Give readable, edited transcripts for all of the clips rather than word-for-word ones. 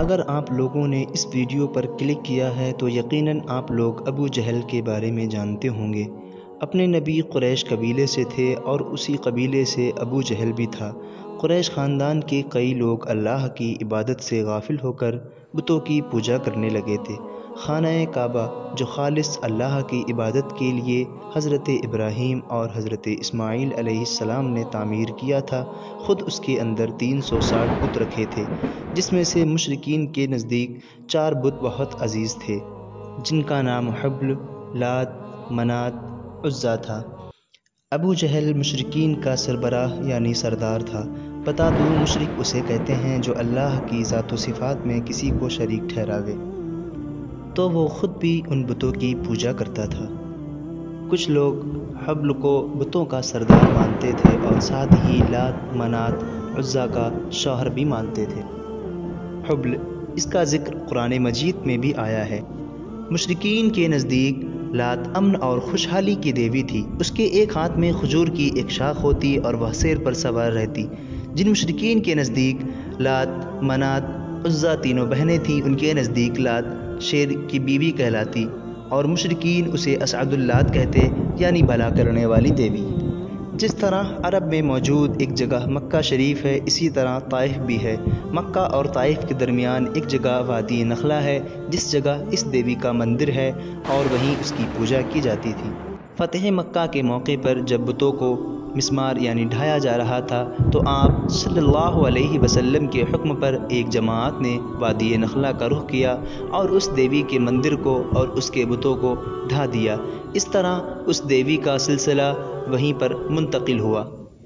اگر آپ لوگوں نے اس ویڈیو پر کلک کیا ہے تو یقیناً آپ لوگ ابو جہل کے بارے میں جانتے ہوں گے۔ اپنے نبی قریش قبیلے سے تھے اور اسی قبیلے سے ابو جہل بھی تھا۔ قریش خاندان کے کئی لوگ اللہ کی عبادت سے غافل ہو کر بتوں کی پوجا کرنے لگے تھے۔ خانہ کعبہ جو خالص اللہ کی عبادت کے لیے حضرت ابراہیم اور حضرت اسماعیل علیہ السلام نے تعمیر کیا تھا، خود اس کے اندر 360 بت رکھے تھے، جس میں سے مشرکین کے نزدیک 4 بت بہت عزیز تھے، جن کا نام حبل، لات، منات، عزا تھا۔ ابو جہل مشرکین کا سربراہ یعنی سردار تھا۔ بتا دوں، مشرک اسے کہتے ہیں جو اللہ کی ذات و صفات میں کسی کو شریک ٹھہراوے، تو وہ خود بھی ان بتوں کی پوجا کرتا تھا۔ کچھ لوگ حبل کو بتوں کا سردار مانتے تھے اور ساتھ ہی لات، منات، عزا کا شوہر بھی مانتے تھے۔ حبل، اس کا ذکر قرآن مجید میں بھی آیا ہے۔ مشرکین کے نزدیک لات امن اور خوشحالی کی دیوی تھی۔ اس کے ایک ہاتھ میں کھجور کی ایک شاخ ہوتی اور وہ شیر پر سوار رہتی۔ جن مشرکین کے نزدیک لات، منات، عزا تینوں بہنیں تھیں، ان کے نزدیک لات شیر کی بیوی کہلاتی اور مشرکین اسے اسعد اللات کہتے، یعنی بھلا کرنے والی دیوی۔ جس طرح عرب میں موجود ایک جگہ مکہ شریف ہے، اسی طرح طائف بھی ہے۔ مکہ اور طائف کے درمیان ایک جگہ وادی نخلہ ہے، جس جگہ اس دیوی کا مندر ہے اور وہیں اس کی پوجا کی جاتی تھی۔ فتح مکہ کے موقع پر جب بتوں کو مسمار یعنی ڈھایا جا رہا تھا تو آپ صلی اللہ علیہ وسلم کے حکم پر ایک جماعت نے وادی نخلہ کا رخ کیا اور اس دیوی کے مندر کو اور اس کے بتوں کو ڈھا دیا۔ اس طرح اس دیوی کا سلسلہ وہیں پر منتقل ہوا۔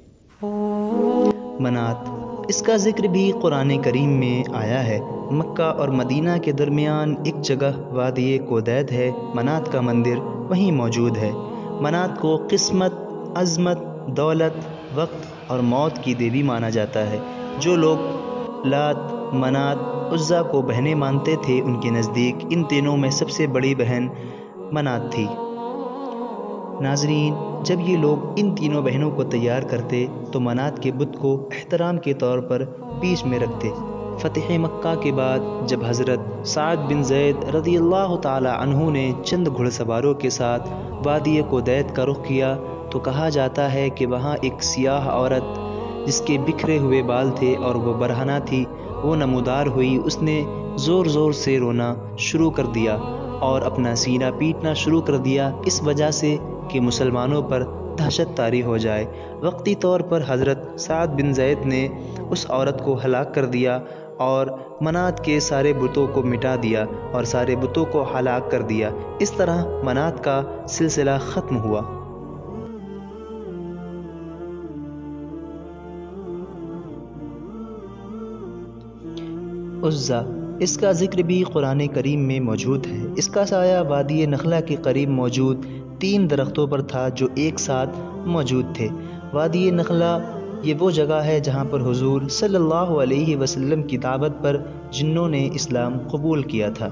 منات، اس کا ذکر بھی قرآن کریم میں آیا ہے۔ مکہ اور مدینہ کے درمیان ایک جگہ وادی کودید ہے، منات کا مندر وہیں موجود ہے۔ منات کو قسمت، عظمت، دولت، وقت اور موت کی دیوی مانا جاتا ہے۔ جو لوگ لات، منات، عزا کو بہنیں مانتے تھے، ان کے نزدیک ان تینوں میں سب سے بڑی بہن منات تھی۔ ناظرین، جب یہ لوگ ان تینوں بہنوں کو تیار کرتے تو منات کے بت کو احترام کے طور پر بیچ میں رکھتے۔ فتح مکہ کے بعد جب حضرت سعد بن زید رضی اللہ تعالی عنہ نے چند گھڑ سواروں کے ساتھ وادی کودید کا رخ کیا تو کہا جاتا ہے کہ وہاں ایک سیاہ عورت جس کے بکھرے ہوئے بال تھے اور وہ برہنہ تھی، وہ نمودار ہوئی۔ اس نے زور زور سے رونا شروع کر دیا اور اپنا سینہ پیٹنا شروع کر دیا، اس وجہ سے کہ مسلمانوں پر دہشت طاری ہو جائے۔ وقتی طور پر حضرت سعد بن زید نے اس عورت کو ہلاک کر دیا اور منات کے سارے بتوں کو مٹا دیا اور سارے بتوں کو ہلاک کر دیا۔ اس طرح منات کا سلسلہ ختم ہوا۔ عزا، اس کا ذکر بھی قرآن کریم میں موجود ہے۔ اس کا سایہ وادی نخلہ کے قریب موجود 3 درختوں پر تھا جو ایک ساتھ موجود تھے۔ وادی نخلہ یہ وہ جگہ ہے جہاں پر حضور صلی اللہ علیہ وسلم کی دعوت پر جنوں نے اسلام قبول کیا تھا۔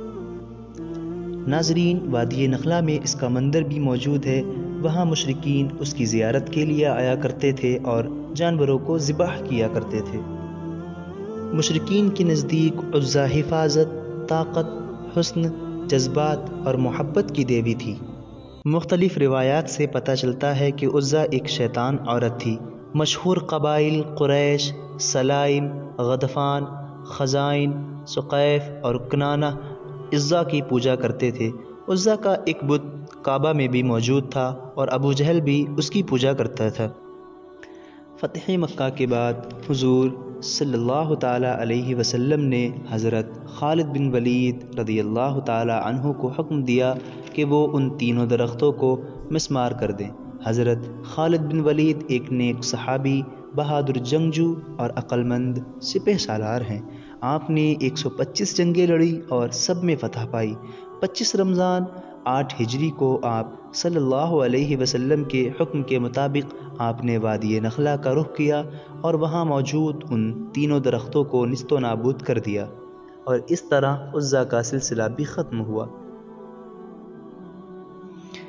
ناظرین، وادی نخلہ میں اس کا مندر بھی موجود ہے۔ وہاں مشرکین اس کی زیارت کے لیے آیا کرتے تھے اور جانوروں کو ذبح کیا کرتے تھے۔ مشرکین کے نزدیک عزا حفاظت، طاقت، حسن، جذبات اور محبت کی دیوی تھی۔ مختلف روایات سے پتہ چلتا ہے کہ عزا ایک شیطان عورت تھی۔ مشہور قبائل قریش، سلائم، غطفان، خزائن، ثقیف اور کنانہ عزا کی پوجا کرتے تھے۔ عزا کا ایک بت کعبہ میں بھی موجود تھا اور ابو جہل بھی اس کی پوجا کرتا تھا۔ فتح مکہ کے بعد حضور صلی اللہ تعالی علیہ وسلم نے حضرت خالد بن ولید رضی اللہ تعالی عنہ کو حکم دیا کہ وہ ان تینوں درختوں کو مسمار کر دیں۔ حضرت خالد بن ولید ایک نیک صحابی، بہادر جنگجو اور عقل مند سپہ سالار ہیں۔ آپ نے 125 جنگیں لڑی اور سب میں فتح پائی۔ 25 رمضان 8 ہجری کو آپ صلی اللہ علیہ وسلم کے حکم کے مطابق آپ نے وادی نخلہ کا رخ کیا اور وہاں موجود ان تینوں درختوں کو نیست و نابود کر دیا، اور اس طرح عزا کا سلسلہ بھی ختم ہوا۔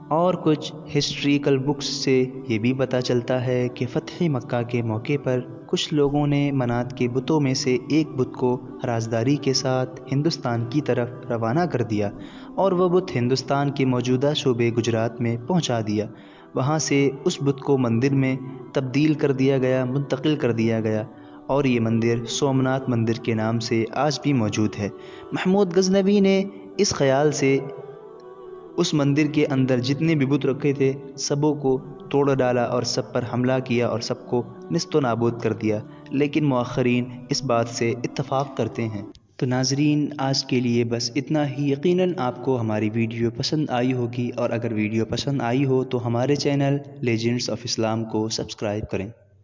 اور کچھ ہسٹریکل بکس سے یہ بھی پتہ چلتا ہے کہ فتح مکہ کے موقع پر کچھ لوگوں نے منات کے بتوں میں سے ایک بت کو رازداری کے ساتھ ہندوستان کی طرف روانہ کر دیا اور وہ بت ہندوستان کے موجودہ صوبے گجرات میں پہنچا دیا۔ وہاں سے اس بت کو مندر میں تبدیل کر دیا گیا، منتقل کر دیا گیا، اور یہ مندر سومناتھ مندر کے نام سے آج بھی موجود ہے۔ محمود غزنوی نے اس خیال سے اس مندر کے اندر جتنے بھی بت رکھے تھے سبوں کو توڑ ڈالا اور سب پر حملہ کیا اور سب کو نیست و نابود کر دیا، لیکن مؤخرین اس بات سے اتفاق کرتے ہیں۔ تو ناظرین، آج کے لیے بس اتنا ہی۔ یقیناً آپ کو ہماری ویڈیو پسند آئی ہوگی، اور اگر ویڈیو پسند آئی ہو تو ہمارے چینل لیجنڈز آف اسلام کو سبسکرائب کریں۔